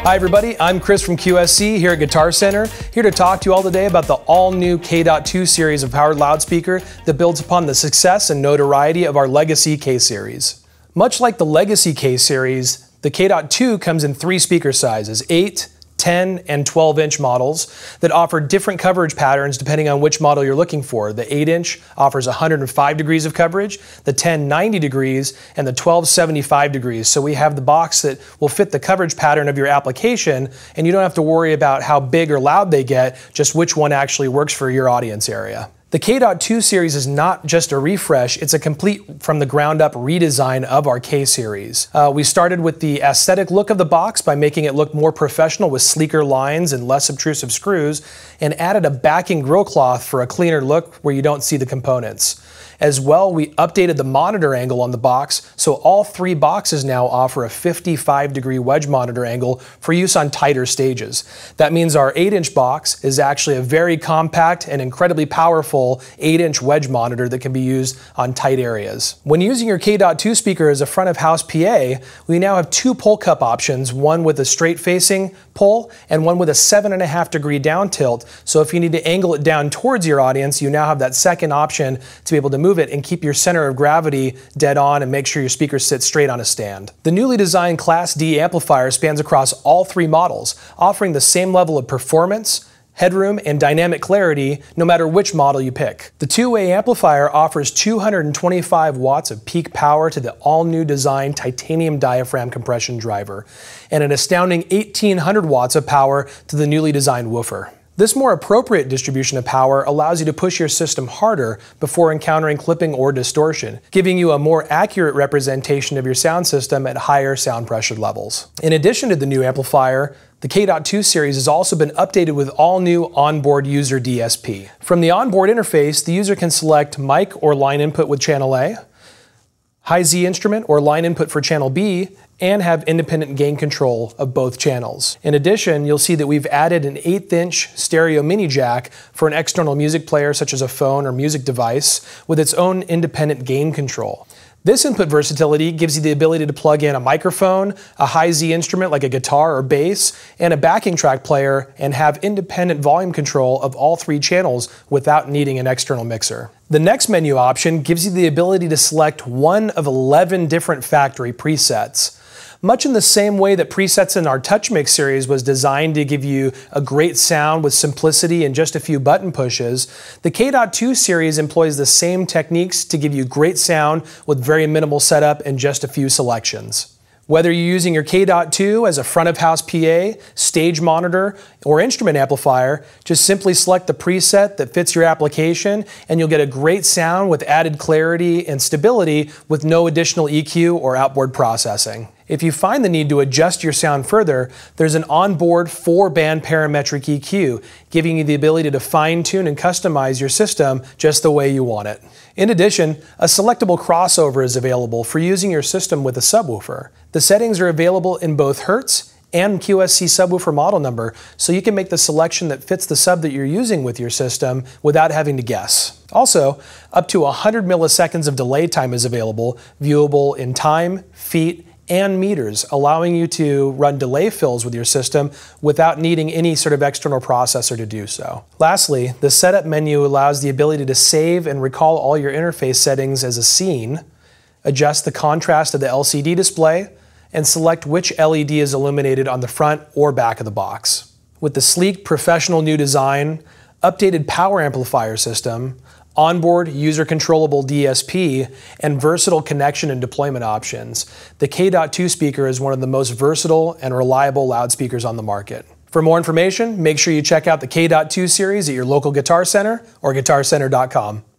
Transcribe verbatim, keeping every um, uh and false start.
Hi everybody, I'm Chris from Q S C here at Guitar Center, here to talk to you all today about the all-new K dot two series of powered loudspeaker that builds upon the success and notoriety of our legacy K series. Much like the legacy K series, the K dot two comes in three speaker sizes, eight, ten, and twelve inch models that offer different coverage patterns depending on which model you're looking for. The eight inch offers one hundred five degrees of coverage, the ten ninety degrees, and the twelve seventy-five degrees. So we have the box that will fit the coverage pattern of your application, and you don't have to worry about how big or loud they get, just which one actually works for your audience area. The K dot two series is not just a refresh, it's a complete from the ground up redesign of our K series. Uh, we started with the aesthetic look of the box by making it look more professional with sleeker lines and less obtrusive screws, and added a backing grill cloth for a cleaner look where you don't see the components. As well, we updated the monitor angle on the box, so all three boxes now offer a fifty-five degree wedge monitor angle for use on tighter stages. That means our eight inch box is actually a very compact and incredibly powerful eight inch wedge monitor that can be used on tight areas. When using your K dot two speaker as a front of house P A, we now have two pull cup options, one with a straight facing pull and one with a seven and a half degree down tilt. So if you need to angle it down towards your audience, you now have that second option to be able to move it and keep your center of gravity dead on and make sure your speakers sit straight on a stand. The newly designed Class D amplifier spans across all three models, offering the same level of performance, headroom, and dynamic clarity no matter which model you pick. The two-way amplifier offers two hundred twenty-five watts of peak power to the all-new designed titanium diaphragm compression driver, and an astounding eighteen hundred watts of power to the newly designed woofer. This more appropriate distribution of power allows you to push your system harder before encountering clipping or distortion, giving you a more accurate representation of your sound system at higher sound pressure levels. In addition to the new amplifier, the K dot two series has also been updated with all new onboard User D S P. From the onboard interface, the user can select mic or line input with channel A, high Z instrument or line input for channel B, and have independent gain control of both channels. In addition, you'll see that we've added an eighth inch stereo mini jack for an external music player such as a phone or music device with its own independent gain control. This input versatility gives you the ability to plug in a microphone, a high Z instrument like a guitar or bass, and a backing track player, and have independent volume control of all three channels without needing an external mixer. The next menu option gives you the ability to select one of eleven different factory presets. Much in the same way that presets in our Touch Mix series was designed to give you a great sound with simplicity and just a few button pushes, the K dot two series employs the same techniques to give you great sound with very minimal setup and just a few selections. Whether you're using your K dot two as a front of house P A, stage monitor, or instrument amplifier, just simply select the preset that fits your application and you'll get a great sound with added clarity and stability with no additional E Q or outboard processing. If you find the need to adjust your sound further, there's an onboard four band parametric E Q, giving you the ability to fine-tune and customize your system just the way you want it. In addition, a selectable crossover is available for using your system with a subwoofer. The settings are available in both Hertz and Q S C subwoofer model number, so you can make the selection that fits the sub that you're using with your system without having to guess. Also, up to one hundred milliseconds of delay time is available, viewable in time, feet, and meters, allowing you to run delay fills with your system without needing any sort of external processor to do so. Lastly, the setup menu allows the ability to save and recall all your interface settings as a scene, adjust the contrast of the L C D display, and select which L E D is illuminated on the front or back of the box. With the sleek, professional new design, updated power amplifier system, onboard user controllable D S P, and versatile connection and deployment options, the K dot two speaker is one of the most versatile and reliable loudspeakers on the market. For more information, make sure you check out the K dot two series at your local Guitar Center or guitar center dot com.